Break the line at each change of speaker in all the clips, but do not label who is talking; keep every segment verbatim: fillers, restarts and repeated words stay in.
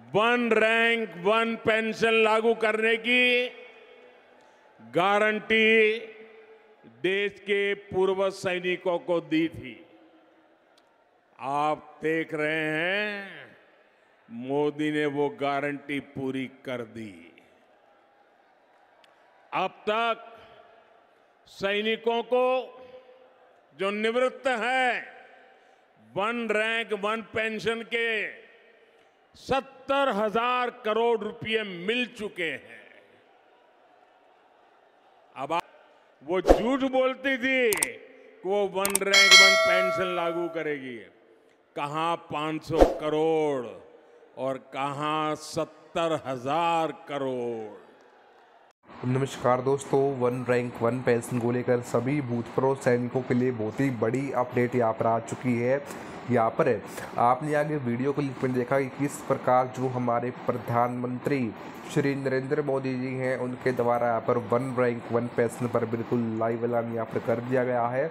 One rank one pension लागू करने की गारंटी देश के पूर्व सैनिकों को दी थी। आप देख रहे हैं मोदी ने वो गारंटी पूरी कर दी। अब तक सैनिकों को जो निवृत्त है वन रैंक वन पेंशन के सत्तर हजार करोड़ रुपए मिल चुके हैं। अब आप वो झूठ बोलती थी कि वो वन रैंक वन पेंशन लागू करेगी। कहां पाँच सौ करोड़ और कहां सत्तर हजार करोड़।
नमस्कार दोस्तों, वन रैंक वन पेंशन को लेकर सभी भूतपूर्व सैनिकों के लिए बहुत ही बड़ी अपडेट यहाँ पर आ चुकी है। यहाँ पर आपने आगे वीडियो को लिंक में देखा कि किस प्रकार जो हमारे प्रधानमंत्री श्री नरेंद्र मोदी जी हैं उनके द्वारा यहाँ पर वन रैंक वन पेंशन पर बिल्कुल लाइव ऐलान यहाँ पर कर दिया गया है।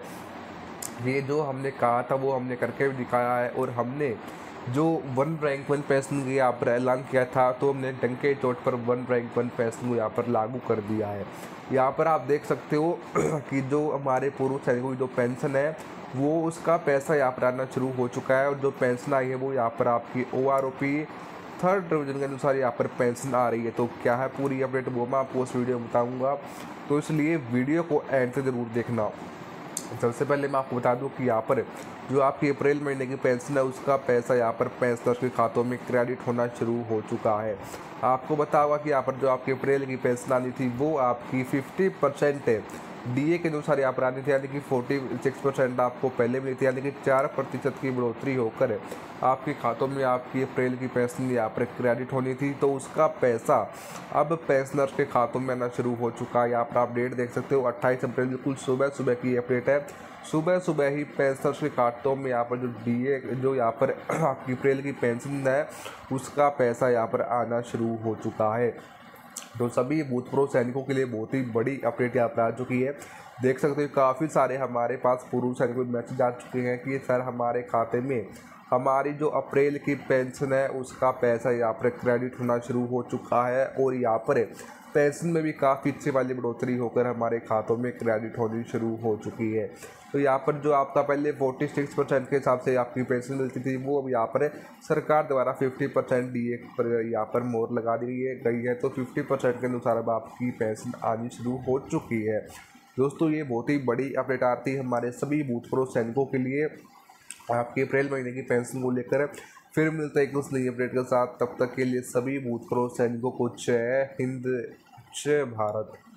ये जो हमने कहा था वो हमने करके भी दिखाया है और हमने जो वन रैंक वन पेंशन की यहाँ पर ऐलान किया था तो हमने डंके चोट पर वन रैंक वन पेंशन को यहाँ पर लागू कर दिया है। यहाँ पर आप देख सकते हो कि जो हमारे पूर्व सैनिकों की जो पेंशन है वो उसका पैसा यहाँ पर आना शुरू हो चुका है और जो पेंशन आई है वो यहाँ पर आपकी O R O P third division के अनुसार यहाँ पर पेंशन आ रही है। तो क्या है पूरी अपडेट वो मैं आपको उस वीडियो में बताऊँगा, तो इसलिए वीडियो को एंड तक जरूर देखना। सबसे पहले मैं आपको बता दूं कि यहाँ पर जो आपकी अप्रैल महीने की पेंशन है उसका पैसा यहाँ पर पेंशनर्स के खातों में क्रेडिट होना शुरू हो चुका है। आपको बता हुआ कि यहाँ पर जो आपकी अप्रैल की पेंशन आनी थी वो आपकी पचास परसेंट डीए के अनुसार यहाँ पर आनी थी, यानी कि छियालीस परसेंट आपको पहले मिली थी, यानी कि चार प्रतिशत की बढ़ोतरी होकर आपके खातों में आपकी अप्रैल की पेंशन यहाँ पर क्रेडिट होनी थी। तो उसका पैसा अब पेंशनर्स के खातों में आना शुरू हो चुका है। यहाँ पर आप डेट देख सकते हो अट्ठाईस अप्रैल, बिल्कुल सुबह सुबह की अपडेट है। सुबह सुबह ही पेंशनर्स के खातों में यहाँ पर जो डीए जो यहाँ पर आपकी अप्रैल की पेंशन है उसका पैसा यहाँ पर आना शुरू हो चुका है। तो सभी भूतपूर्व सैनिकों के लिए बहुत ही बड़ी अपडेट यहाँ पर आ चुकी है। देख सकते हो काफ़ी सारे हमारे पास पूर्व सैनिकों के मैसेज आ चुके हैं कि सर हमारे खाते में हमारी जो अप्रैल की पेंशन है उसका पैसा यहाँ पर क्रेडिट होना शुरू हो चुका है और यहाँ पर पेंशन में भी काफ़ी अच्छी वाली बढ़ोतरी होकर हमारे खातों में क्रेडिट होनी शुरू हो चुकी है। तो यहाँ पर जो आपका पहले छियालीस परसेंट के हिसाब से आपकी पेंशन मिलती थी वो अब यहाँ पर सरकार द्वारा पचास परसेंट डीए पर यहाँ पर मोहर लगा दी गई है। तो पचास परसेंट के अनुसार अब आपकी पेंशन आनी शुरू हो चुकी है। दोस्तों ये बहुत ही बड़ी अपडेट आती है हमारे सभी भूतपूर्व सैनिकों के लिए आपके अप्रैल महीने की पेंशन को लेकर। फिर मिलता है एक उस नई अपडेट के साथ, तब तक के लिए सभी भूतपूर्व सैनिकों को जय हिंद जय भारत।